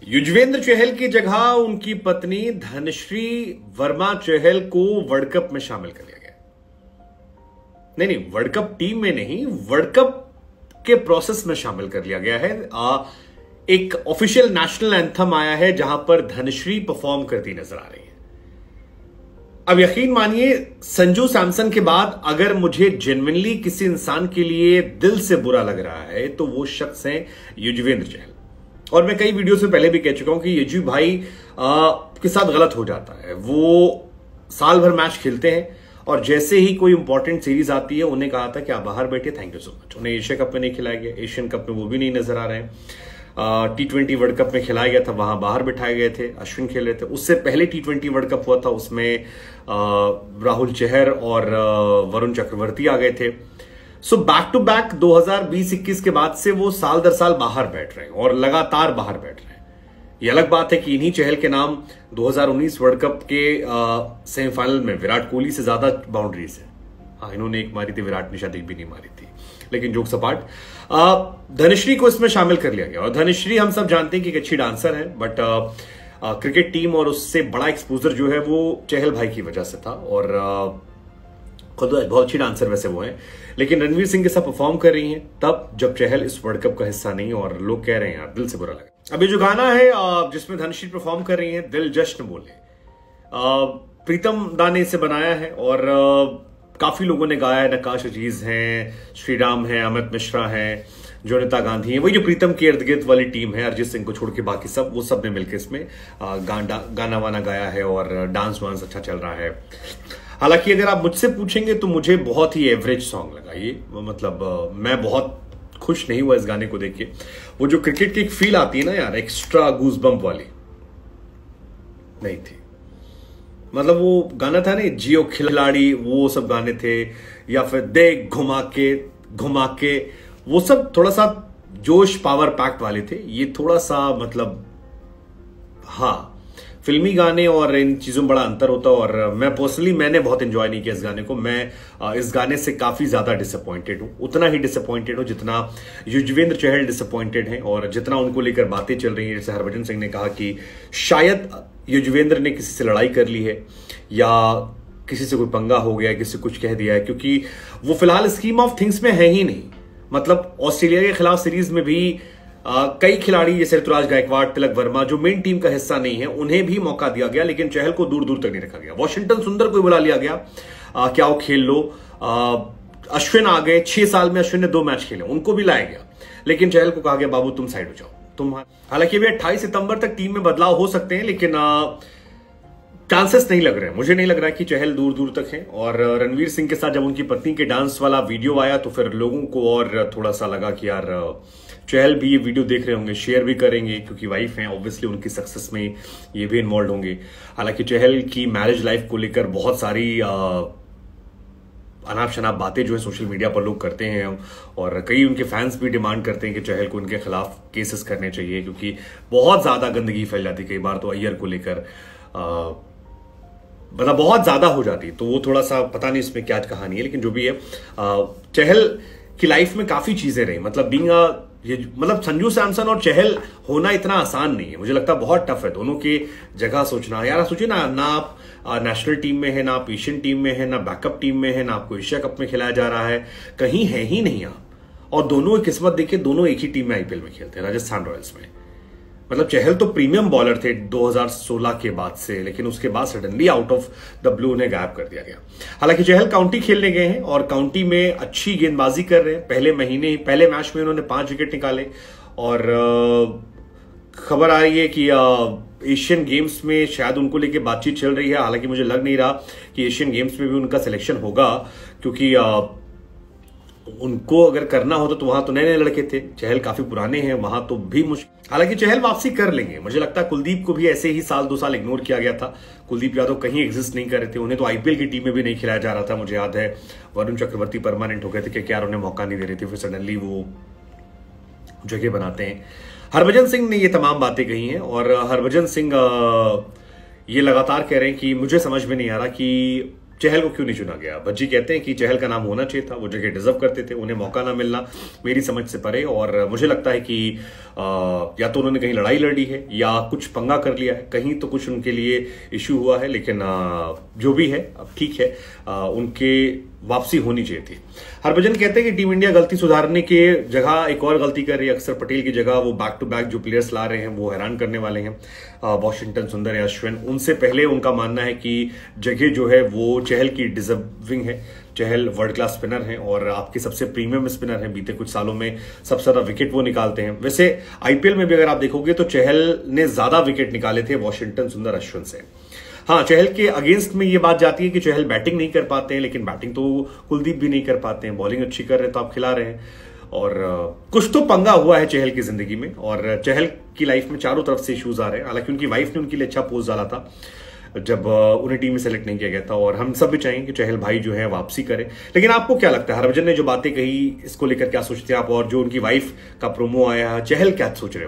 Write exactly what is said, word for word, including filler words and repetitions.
युजवेंद्र चहल की जगह उनकी पत्नी धनश्री वर्मा चहल को वर्ल्ड कप में शामिल कर लिया गया। नहीं नहीं वर्ल्ड कप टीम में नहीं, वर्ल्ड कप के प्रोसेस में शामिल कर लिया गया है। आ, एक ऑफिशियल नेशनल एंथम आया है जहां पर धनश्री परफॉर्म करती नजर आ रही है। अब यकीन मानिए, संजू सैमसन के बाद अगर मुझे जेन्युइनली किसी इंसान के लिए दिल से बुरा लग रहा है तो वो शख्स है युजवेंद्र चहल। और मैं कई वीडियो से पहले भी कह चुका हूं कि यजू भाई आ, के साथ गलत हो जाता है। वो साल भर मैच खेलते हैं और जैसे ही कोई इंपॉर्टेंट सीरीज आती है उन्हें कहा था कि आप बाहर बैठे, थैंक यू सो मच। उन्हें एशिया कप में नहीं खिलाया गया, एशियन कप में वो भी नहीं नजर आ रहे हैं। टी ट्वेंटी वर्ल्ड कप में खिलाया गया था, वहां बाहर बिठाए गए थे, अश्विन खेल रहे थे। उससे पहले टी ट्वेंटी वर्ल्ड कप हुआ था, उसमें आ, राहुल चहर और आ, वरुण चक्रवर्ती आ गए थे। सो बैक टू बैक दो हज़ार बीस इक्कीस के बाद से वो साल दर साल बाहर बैठ रहे हैं और लगातार बाहर बैठ रहे हैं। ये अलग बात है कि इन्हीं चहल के नाम दो हज़ार उन्नीस वर्ल्ड कप के सेमीफाइनल में विराट कोहली से ज्यादा बाउंड्रीज है। हाँ, इन्होंने एक मारी थी, विराट ने शायद एक भी नहीं मारी थी, लेकिन जोक सपाट। धनश्री को इसमें शामिल कर लिया गया। और धनश्री हम सब जानते हैं कि एक अच्छी डांसर है, बट क्रिकेट टीम और उससे बड़ा एक्सपोजर जो है वो चहल भाई की वजह से था। और आ, खुद बहुत अच्छी डांसर वैसे वो हैं, लेकिन रणवीर सिंह के साथ परफॉर्म कर रही हैं तब जब चहल इस वर्ल्ड कप का हिस्सा नहीं। और लोग कह रहे हैं यार दिल से बुरा लगा। अभी जो गाना है जिसमें धनश्री परफॉर्म कर रही हैं, दिल जश्न बोले, प्रीतम दा ने इसे बनाया है और काफी लोगों ने गाया है। नकाश अजीज हैं, श्रीराम हैं, अमित मिश्रा हैं, जोनिता गांधी है, वही जो प्रीतम के इर्द गिर्द वाली टीम है, अरिजीत सिंह को छोड़ के बाकी सब, वो सब ने मिलकर इसमें गाना गाना वाना गाया है और डांस वांस अच्छा चल रहा है। हालांकि अगर आप मुझसे पूछेंगे तो मुझे बहुत ही एवरेज सॉन्ग लगा ये। मतलब मैं बहुत खुश नहीं हुआ इस गाने को देख के। वो जो क्रिकेट की एक फील आती है ना यार, एक्स्ट्रा गूज बम्प वाली, नहीं थी। मतलब वो गाना था ना, जियो खिलाड़ी, वो सब गाने थे, या फिर देख घुमा के घुमा के, वो सब थोड़ा सा जोश पावर पैक्ट वाले थे। ये थोड़ा सा मतलब हाँ, फिल्मी गाने और इन चीजों में बड़ा अंतर होता है। और मैं पर्सनली मैंने बहुत एंजॉय नहीं किया इस गाने को। मैं इस गाने से काफी ज्यादा डिसअपॉइंटेड हूं, उतना ही डिसअपॉइंटेड हूं जितना युजवेंद्र चहल डिसअपॉइंटेड हैं और जितना उनको लेकर बातें चल रही हैं। जैसे हरभजन सिंह ने कहा कि शायद युजवेंद्र ने किसी से लड़ाई कर ली है या किसी से कोई पंगा हो गया, किसी कुछ कह दिया है, क्योंकि वो फिलहाल स्कीम ऑफ थिंग्स में है ही नहीं। मतलब ऑस्ट्रेलिया के खिलाफ सीरीज में भी आ, कई खिलाड़ी जैसे ऋतुराज गायकवाड़, तिलक वर्मा जो मेन टीम का हिस्सा नहीं है, उन्हें भी मौका दिया गया, लेकिन चहल को दूर दूर तक नहीं रखा गया। वॉशिंगटन सुंदर को बुला लिया गया, आ, क्या वो खेल लो। आ, अश्विन आ गए, छह साल में अश्विन ने दो मैच खेले, उनको भी लाया गया, लेकिन चहल को कहा गया बाबू तुम साइड हो जाओ तुम। हालांकि अभी अट्ठाईस सितंबर तक टीम में बदलाव हो सकते हैं, लेकिन चांसेस नहीं लग रहे हैं। मुझे नहीं लग रहा है कि चहल दूर दूर तक है। और रणवीर सिंह के साथ जब उनकी पत्नी के डांस वाला वीडियो आया तो फिर लोगों को और थोड़ा सा लगा कि यार चहल भी ये वीडियो देख रहे होंगे, शेयर भी करेंगे, क्योंकि वाइफ हैं, ऑब्वियसली उनकी सक्सेस में ये भी इन्वॉल्व होंगे। हालांकि चहल की मैरिज लाइफ को लेकर बहुत सारी अनाप शनाप बातें जो है सोशल मीडिया पर लोग करते हैं और कई उनके फैंस भी डिमांड करते हैं कि चहल को उनके खिलाफ केसेस करने चाहिए, क्योंकि बहुत ज्यादा गंदगी फैल जाती है। कई बार तो अय्यर को लेकर मतलब बहुत ज्यादा हो जाती है। तो वो थोड़ा सा पता नहीं इसमें क्या कहानी है, लेकिन जो भी है, चहल की लाइफ में काफी चीजें रही। मतलब बीइंग ये मतलब संजू सैमसन और चहल होना इतना आसान नहीं है। मुझे लगता है बहुत टफ है दोनों की जगह सोचना। यार सोचिए ना, ना आप नेशनल टीम में है, ना आप एशियन टीम में है, ना बैकअप टीम में है, ना आपको एशिया कप में खिलाया जा रहा है, कहीं है ही नहीं आप। और दोनों की किस्मत देखिए, दोनों एक ही टीम में आईपीएल में खेलते हैं, राजस्थान रॉयल्स में। मतलब चहल तो प्रीमियम बॉलर थे दो हज़ार सोलह के बाद से, लेकिन उसके बाद suddenly out of the blue उन्हें गायब कर दिया गया। हालांकि चहल काउंटी खेलने गए हैं और काउंटी में अच्छी गेंदबाजी कर रहे हैं। पहले महीने पहले मैच में उन्होंने पांच विकेट निकाले और खबर आ रही है कि एशियन गेम्स में शायद उनको लेके बातचीत चल रही है। हालांकि मुझे लग नहीं रहा कि एशियन गेम्स में भी उनका सिलेक्शन होगा, क्योंकि उनको अगर करना होता तो वहां तो नए नए लड़के थे, चहल काफी पुराने हैं, वहां तो भी मुश्किल। हालांकि चहल वापसी कर लेंगे। मुझे लगता है कुलदीप को भी ऐसे ही साल दो साल इग्नोर किया गया था। कुलदीप यादव कहीं एग्जिस्ट नहीं कर रहे थे, उन्हें तो आईपीएल की टीम में भी नहीं खिलाया जा रहा था। मुझे याद है वरुण चक्रवर्ती परमानेंट हो गए थे कि यार उन्हें मौका नहीं दे रही थी, फिर सडनली वो जगह बनाते हैं। हरभजन सिंह ने ये तमाम बातें कही हैं और हरभजन सिंह ये लगातार कह रहे हैं कि मुझे समझ में नहीं आ रहा कि चहल को क्यों नहीं चुना गया? भज्जी कहते हैं कि चहल का नाम होना चाहिए था, वो जगह डिजर्व करते थे, उन्हें मौका ना मिलना मेरी समझ से परे। और मुझे लगता है कि आ, या तो उन्होंने कहीं लड़ाई लड़ी है या कुछ पंगा कर लिया है, कहीं तो कुछ उनके लिए इश्यू हुआ है। लेकिन आ, जो भी है अब ठीक है, आ, उनके वापसी होनी चाहिए थी। हरभजन कहते हैं कि टीम इंडिया गलती सुधारने के जगह एक और गलती कर रही है। अक्षर पटेल की जगह वो बैक टू बैक जो प्लेयर्स ला रहे हैं वो हैरान करने वाले हैं। वॉशिंगटन सुंदर या अश्विन, उनसे पहले उनका मानना है कि जगह जो है वो चहल की डिजर्विंग है। चहल वर्ल्ड क्लास स्पिनर हैं और आपके सबसे प्रीमियम स्पिनर हैं। बीते कुछ सालों में सबसे ज्यादा विकेट वो निकालते हैं। वैसे आईपीएल में भी अगर आप देखोगे तो चहल ने ज्यादा विकेट निकाले थे वॉशिंगटन सुंदर अश्विन से। हाँ, चहल के अगेंस्ट में ये बात जाती है कि चहल बैटिंग नहीं कर पाते हैं, लेकिन बैटिंग तो कुलदीप भी नहीं कर पाते हैं। बॉलिंग अच्छी कर रहे हैं तो आप खिला रहे हैं। और कुछ तो पंगा हुआ है चहल की जिंदगी में, और चहल की लाइफ में चारों तरफ से इश्यूज आ रहे हैं। हालांकि उनकी वाइफ ने उनके लिए अच्छा पोस्ट डाला था जब उन्हें टीम में सेलेक्ट नहीं किया गया था, और हम सब भी चाहेंगे कि चहल भाई जो है वापसी करें। लेकिन आपको क्या लगता है, हरभजन ने जो बातें कही इसको लेकर क्या सोचते हैं आप? और जो उनकी वाइफ का प्रोमो आया, चहल क्या सोच रहे हैं?